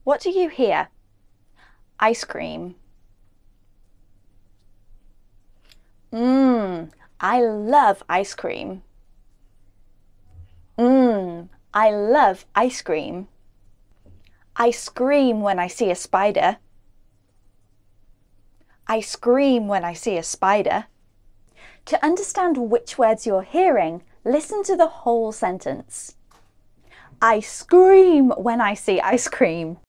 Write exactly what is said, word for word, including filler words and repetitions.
What do you hear? Ice cream. Mmm, I love ice cream. Mmm, I love ice cream. I scream when I see a spider. I scream when I see a spider. To understand which words you're hearing, listen to the whole sentence. I scream when I see ice cream.